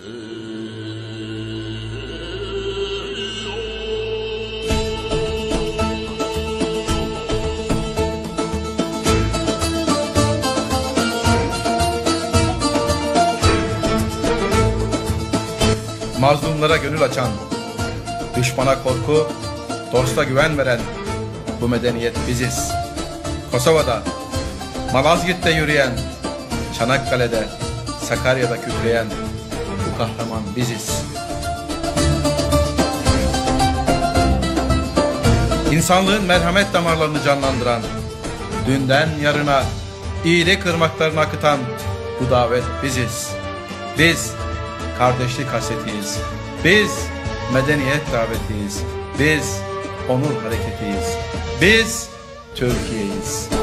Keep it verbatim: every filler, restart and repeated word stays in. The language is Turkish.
Mazlumlara gönül açan, düşmana korku, dosta güven veren bu medeniyet biziz. Kosova'da, Malazgirt'te yürüyen, Çanakkale'de, Sakarya'da kükreyen bu kahraman biziz. İnsanlığın merhamet damarlarını canlandıran, dünden yarına iyilik ırmaklarını akıtan bu davet biziz. Biz kardeşlik hasretiyiz. Biz medeniyet davetiyiz. Biz onur hareketiyiz. Biz Türkiye'yiz.